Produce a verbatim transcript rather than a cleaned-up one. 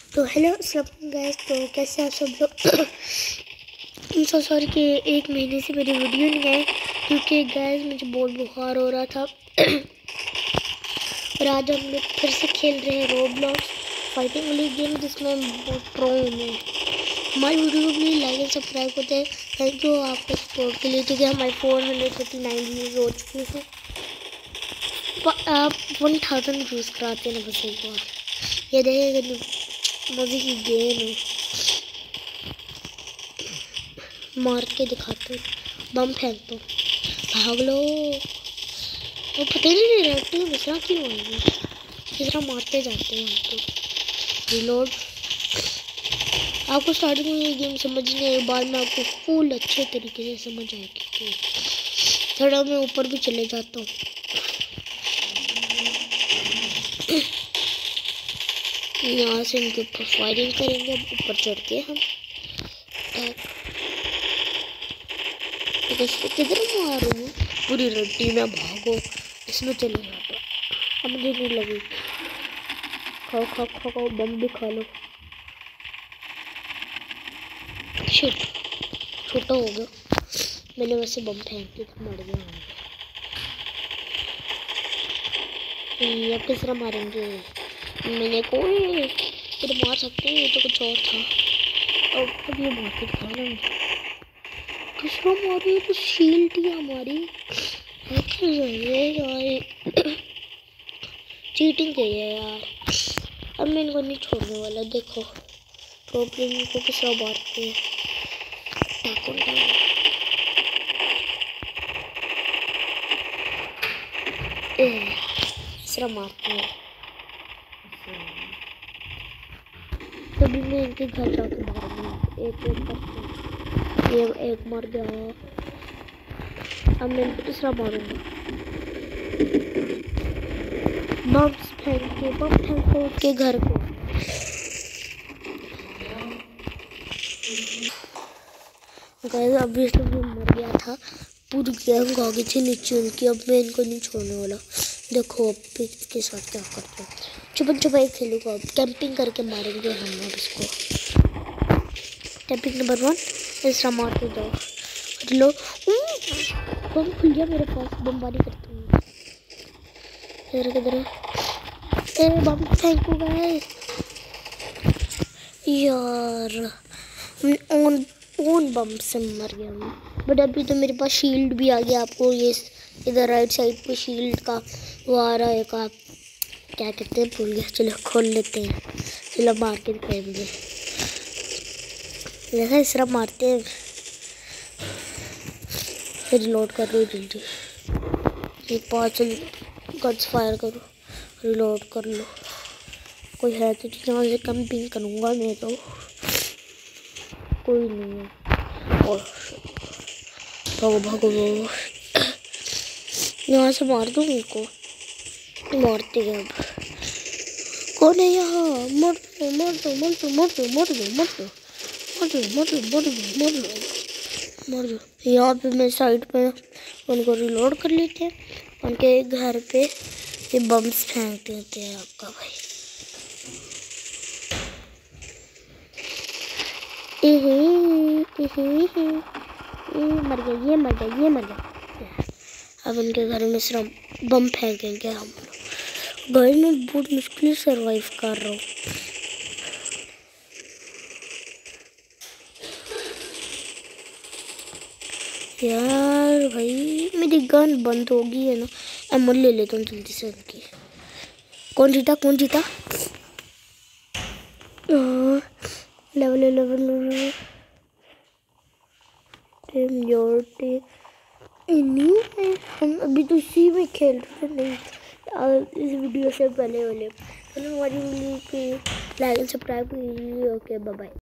तो हेलो सब गाइस, तो कैसे आप सब लोग। I'm so sorry कि एक महीने से मेरी वीडियो नहीं आई क्योंकि गाइस मुझे बहुत बुखार हो रहा था। और आज हम लोग फिर से खेल रहे हैं रोब्लॉक्स फाइटिंग वाली गेम जिसमें बहुत प्रो हूँ मैं। हमारी वीडियो को प्लीज़ लाइक एंड सब्सक्राइब करते हैं। थैंक यू आपके सपोर्ट के लिए, क्योंकि हमारी four hundred thirty nine views हो चुकी हैं। आप वन थाउजेंड व्यूज़ कराते हैं ना बस एक बार। ये देखेगा मज़े की गेम है, मार के दिखाते हैं। बम फेंक दो, भाग लो। वो पता ही नहीं रहती दूसरा क्यों आएगी, दूसरा मारते जाते हैं हम तो। रिलोड। आपको स्टार्टिंग में ये गेम समझ नहीं आएगी, बाद में आपको फुल अच्छे तरीके से समझ आएगी। थोड़ा मैं ऊपर भी चले जाता हूँ। यहाँ से इनके ऊपर फायरिंग करेंगे। अब ऊपर चढ़ के हम किधर मारूं, पूरी रट्टी में भागो, इसमें चले जाओ। अब मुझे नहीं लगी। खाओ खाओ खाओ खाओ, बम भी खा लो। शिट, छोटा हो गया। मैंने वैसे बम फेंक के मर गया। अब किस तरह मारेंगे? मैंने कोई फिर मार सकते हैं, तो कुछ और था। अब अब ये मार के दिखाना किस तरह मारी, तो शील्ड ही हमारी चीटिंग की है यार। अब मैं इनको नहीं छोड़ने वाला। देखो प्रॉब्लम को किस तरह मारते हैं। इस तरह मारते हैं। तभी मैं इनके घर जाके मारूंगा एक एक करके। ये एक मर गया। अब मैं इनको तीसरा मारूंगा। बम्स फेंक के बम फेंको के घर को। गाइस अभी इसलिए मर गया था, पूरी गैंग भागी थी नीचे उनकी। अब मैं इनको नहीं छोड़ने वाला। देखो अब इसके साथ क्या करते हैं। छुपन छुपाई खेलूंगा। अब कैंपिंग करके मारेंगे हम अब इसको। कैंपिंग नंबर वन, इसरा मारते जाओ। लो बम खुल गया मेरे पास। बमबारी करते हैं। किधर किधर ए बम फेंको गाइस यार। ऑन ऑन बम से मर गया मैं। बट अभी तो मेरे पास शील्ड भी आ गया। आपको ये इधर राइट साइड पे शील्ड का वो आ रहा है। का क्या कहते हैं भूल गया। चलो खोल लेते हैं। चलो मार के दिखाएंगे। देखा इस तरह मारते हैं। फिर रिलोड कर लो जल्दी। एक पाँच गट्स फायर करो, रिलोड कर लो। कोई है तो यहाँ से कैंपिंग करूँगा मैं तो। कोई नहीं है। और भागो भागो भागो। यहाँ से मार दूँ इनको। मारते हैं अब। कौन है यहाँ? मर दो मर दो मर दो मर दो मर दो मर दो मर दो मर दो मर दो मर दो मर दो। यहाँ पे मैं साइड पे उनको रिलोड कर लेते हैं। उनके घर पे ये बम्स फेंक देते हैं आपका भाई। ये मर गया, ये मर गया, ये मर गया। अब इनके घर में सिर्फ बम फेंकेंगे हम। गाइस मैं बहुत मुश्किल से सरवाइव कर रहा हूँ यार। भाई मेरी गन बंद हो गई है ना। एमओ ले लेता हूँ जल्दी से उनकी। कौन जीता कौन जीता? Level eleven team your team नहीं है। हम अभी तो इसी में खेल रहे नहीं इस वीडियो से पहले वाले। तो हमारी वीडियो की लाइक एंड सब्सक्राइब कीजिए। Okay bye bye.